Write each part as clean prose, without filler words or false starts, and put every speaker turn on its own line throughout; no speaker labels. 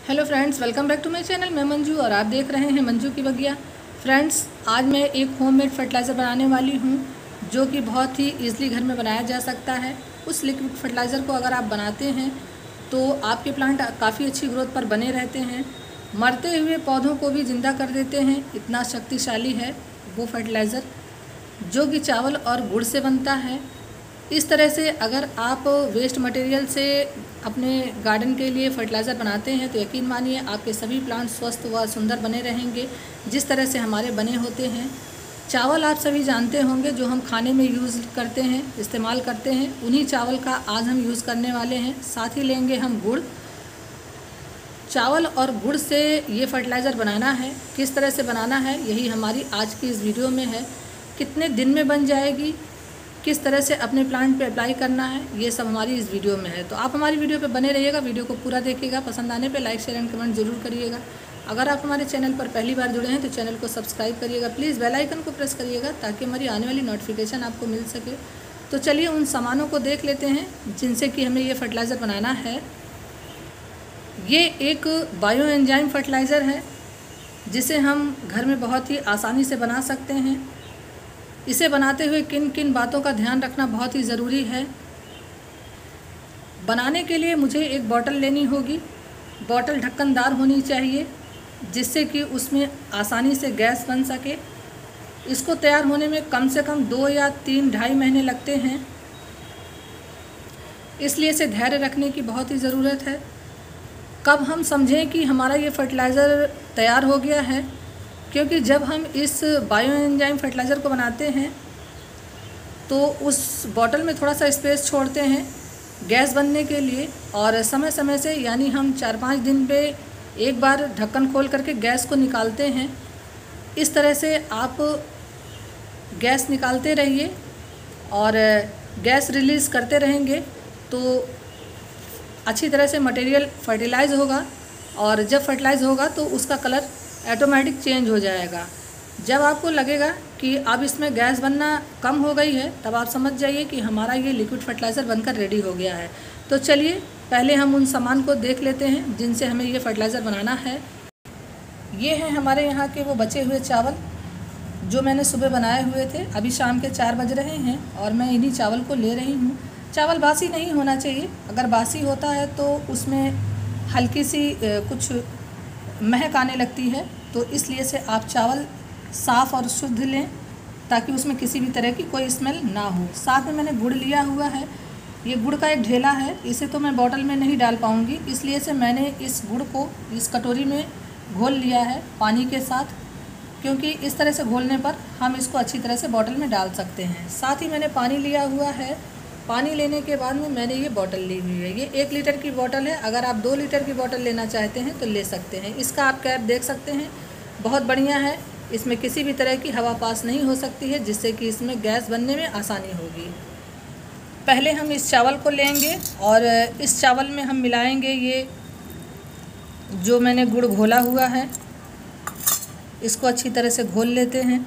Hello friends, welcome back to my channel. मैं मंजू और आप देख रहे हैं मंजू की बगिया। फ्रेंड्स, आज मैं एक होममेड फर्टिलाइज़र बनाने वाली हूं जो कि बहुत ही ईज़िली घर में बनाया जा सकता है। उस लिक्विड फर्टिलाइज़र को अगर आप बनाते हैं तो आपके प्लांट काफ़ी अच्छी ग्रोथ पर बने रहते हैं, मरते हुए पौधों को भी ज़िंदा कर देते हैं। इतना शक्तिशाली है वो फर्टिलाइज़र जो कि चावल और गुड़ से बनता है। इस तरह से अगर आप वेस्ट मटेरियल से अपने गार्डन के लिए फर्टिलाइज़र बनाते हैं तो यकीन मानिए आपके सभी प्लांट स्वस्थ व सुंदर बने रहेंगे, जिस तरह से हमारे बने होते हैं। चावल आप सभी जानते होंगे जो हम खाने में यूज़ करते हैं, इस्तेमाल करते हैं, उन्हीं चावल का आज हम यूज़ करने वाले हैं। साथ ही लेंगे हम गुड़। चावल और गुड़ से ये फर्टिलाइज़र बनाना है। किस तरह से बनाना है यही हमारी आज की इस वीडियो में है। कितने दिन में बन जाएगी, किस तरह से अपने प्लांट पे अप्लाई करना है, ये सब हमारी इस वीडियो में है। तो आप हमारी वीडियो पे बने रहिएगा, वीडियो को पूरा देखिएगा। पसंद आने पे लाइक शेयर एंड कमेंट ज़रूर करिएगा। अगर आप हमारे चैनल पर पहली बार जुड़े हैं तो चैनल को सब्सक्राइब करिएगा। प्लीज़ बेल आइकन को प्रेस करिएगा ताकि हमारी आने वाली नोटिफिकेशन आपको मिल सके। तो चलिए उन सामानों को देख लेते हैं जिनसे कि हमें ये फर्टिलाइज़र बनाना है। ये एक बायो एंजाइम फर्टिलाइज़र है जिसे हम घर में बहुत ही आसानी से बना सकते हैं। इसे बनाते हुए किन किन बातों का ध्यान रखना बहुत ही ज़रूरी है। बनाने के लिए मुझे एक बॉटल लेनी होगी। बॉटल ढक्कनदार होनी चाहिए जिससे कि उसमें आसानी से गैस बन सके। इसको तैयार होने में कम से कम 2 या 3-2.5 महीने लगते हैं, इसलिए इसे धैर्य रखने की बहुत ही ज़रूरत है। कब हम समझें कि हमारा ये फर्टिलाइज़र तैयार हो गया है, क्योंकि जब हम इस बायो एंजाइम फर्टिलाइज़र को बनाते हैं तो उस बॉटल में थोड़ा सा स्पेस छोड़ते हैं गैस बनने के लिए, और समय समय से यानी हम 4-5 दिन पे एक बार ढक्कन खोल करके गैस को निकालते हैं। इस तरह से आप गैस निकालते रहिए और गैस रिलीज़ करते रहेंगे तो अच्छी तरह से मटेरियल फर्टिलाइज़ होगा, और जब फर्टिलाइज़ होगा तो उसका कलर ऑटोमेटिक चेंज हो जाएगा। जब आपको लगेगा कि अब इसमें गैस बनना कम हो गई है तब आप समझ जाइए कि हमारा ये लिक्विड फर्टिलाइज़र बनकर रेडी हो गया है। तो चलिए पहले हम उन सामान को देख लेते हैं जिनसे हमें ये फर्टिलाइज़र बनाना है। ये हैं हमारे यहाँ के वो बचे हुए चावल जो मैंने सुबह बनाए हुए थे। अभी शाम के 4 बज रहे हैं और मैं इन्हीं चावल को ले रही हूँ। चावल बासी नहीं होना चाहिए, अगर बासी होता है तो उसमें हल्की सी कुछ महक आने लगती है, तो इसलिए से आप चावल साफ़ और शुद्ध लें ताकि उसमें किसी भी तरह की कोई स्मेल ना हो। साथ में मैंने गुड़ लिया हुआ है। ये गुड़ का एक ढेला है, इसे तो मैं बॉटल में नहीं डाल पाऊँगी, इसलिए से मैंने इस गुड़ को इस कटोरी में घोल लिया है पानी के साथ, क्योंकि इस तरह से घोलने पर हम इसको अच्छी तरह से बॉटल में डाल सकते हैं। साथ ही मैंने पानी लिया हुआ है। पानी लेने के बाद में मैंने ये बॉटल ली हुई है। ये 1 लीटर की बॉटल है। अगर आप 2 लीटर की बॉटल लेना चाहते हैं तो ले सकते हैं। इसका आप कैप देख सकते हैं, बहुत बढ़िया है। इसमें किसी भी तरह की हवा पास नहीं हो सकती है, जिससे कि इसमें गैस बनने में आसानी होगी। पहले हम इस चावल को लेंगे और इस चावल में हम मिलाएंगे ये जो मैंने गुड़ घोला हुआ है। इसको अच्छी तरह से घोल लेते हैं।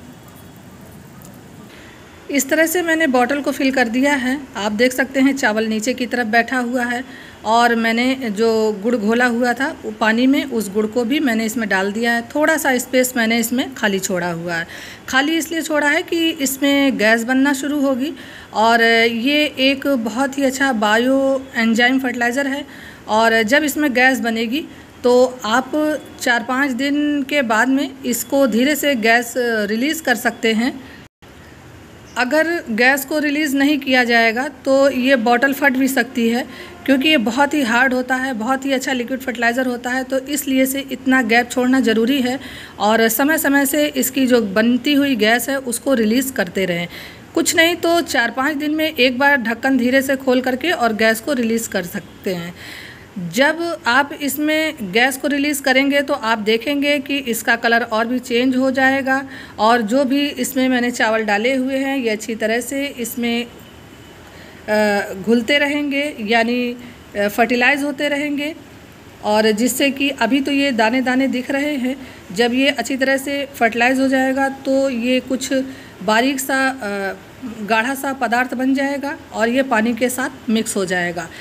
इस तरह से मैंने बॉटल को फिल कर दिया है। आप देख सकते हैं चावल नीचे की तरफ बैठा हुआ है, और मैंने जो गुड़ घोला हुआ था वो पानी में, उस गुड़ को भी मैंने इसमें डाल दिया है। थोड़ा सा स्पेस मैंने इसमें खाली छोड़ा हुआ है। खाली इसलिए छोड़ा है कि इसमें गैस बनना शुरू होगी, और ये एक बहुत ही अच्छा बायो एंजाइम फर्टिलाइज़र है। और जब इसमें गैस बनेगी तो आप 4-5 दिन के बाद में इसको धीरे से गैस रिलीज़ कर सकते हैं। अगर गैस को रिलीज़ नहीं किया जाएगा तो ये बॉटल फट भी सकती है, क्योंकि ये बहुत ही हार्ड होता है, बहुत ही अच्छा लिक्विड फर्टिलाइज़र होता है। तो इसलिए से इतना गैप छोड़ना ज़रूरी है, और समय समय से इसकी जो बनती हुई गैस है उसको रिलीज़ करते रहें। कुछ नहीं तो 4-5 दिन में एक बार ढक्कन धीरे से खोल करके और गैस को रिलीज़ कर सकते हैं। जब आप इसमें गैस को रिलीज़ करेंगे तो आप देखेंगे कि इसका कलर और भी चेंज हो जाएगा, और जो भी इसमें मैंने चावल डाले हुए हैं ये अच्छी तरह से इसमें घुलते रहेंगे, यानी फर्टिलाइज़ होते रहेंगे, और जिससे कि अभी तो ये दाने दाने दिख रहे हैं। जब ये अच्छी तरह से फर्टिलाइज़ हो जाएगा तो ये कुछ बारीक सा गाढ़ा सा पदार्थ बन जाएगा और ये पानी के साथ मिक्स हो जाएगा।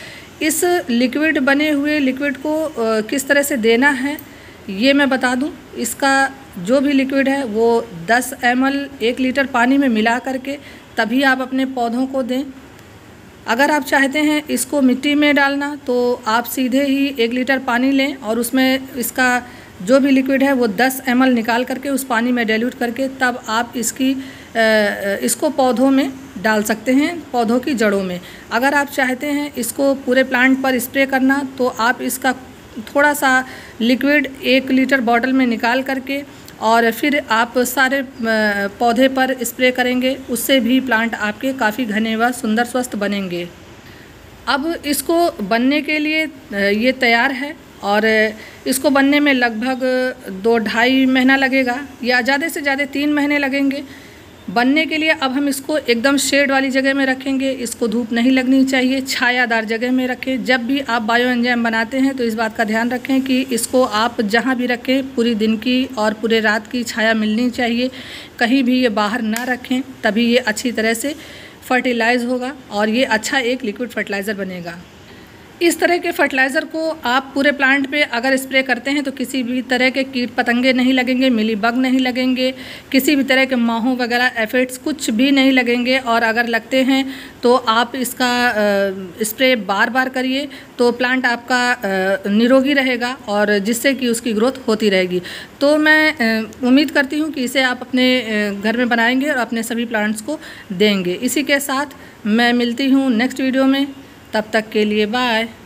इस लिक्विड बने हुए लिक्विड को किस तरह से देना है ये मैं बता दूं। इसका जो भी लिक्विड है वो 10 ml 1 लीटर पानी में मिला करके तभी आप अपने पौधों को दें। अगर आप चाहते हैं इसको मिट्टी में डालना तो आप सीधे ही 1 लीटर पानी लें और उसमें इसका जो भी लिक्विड है वो 10 ml निकाल करके उस पानी में डाइल्यूट करके तब आप इसको पौधों में डाल सकते हैं, पौधों की जड़ों में। अगर आप चाहते हैं इसको पूरे प्लांट पर स्प्रे करना तो आप इसका थोड़ा सा लिक्विड 1 लीटर बॉटल में निकाल करके और फिर आप सारे पौधे पर स्प्रे करेंगे, उससे भी प्लांट आपके काफ़ी घने व सुंदर स्वस्थ बनेंगे। अब इसको बनने के लिए ये तैयार है और इसको बनने में लगभग 2-2.5 महीना लगेगा या ज़्यादा से ज़्यादा 3 महीने लगेंगे बनने के लिए। अब हम इसको एकदम शेड वाली जगह में रखेंगे, इसको धूप नहीं लगनी चाहिए, छायादार जगह में रखें। जब भी आप बायो एंजाइम बनाते हैं तो इस बात का ध्यान रखें कि इसको आप जहां भी रखें पूरी दिन की और पूरे रात की छाया मिलनी चाहिए, कहीं भी ये बाहर ना रखें, तभी ये अच्छी तरह से फर्टिलाइज़ होगा और ये अच्छा एक लिक्विड फर्टिलाइज़र बनेगा। इस तरह के फर्टिलाइज़र को आप पूरे प्लांट पे अगर स्प्रे करते हैं तो किसी भी तरह के कीट पतंगे नहीं लगेंगे, मिलीबग नहीं लगेंगे, किसी भी तरह के माहों वगैरह एफिड्स कुछ भी नहीं लगेंगे। और अगर लगते हैं तो आप इसका स्प्रे बार बार करिए तो प्लांट आपका निरोगी रहेगा और जिससे कि उसकी ग्रोथ होती रहेगी। तो मैं उम्मीद करती हूँ कि इसे आप अपने घर में बनाएंगे और अपने सभी प्लांट्स को देंगे। इसी के साथ मैं मिलती हूँ नेक्स्ट वीडियो में, तब तक के लिए बाय।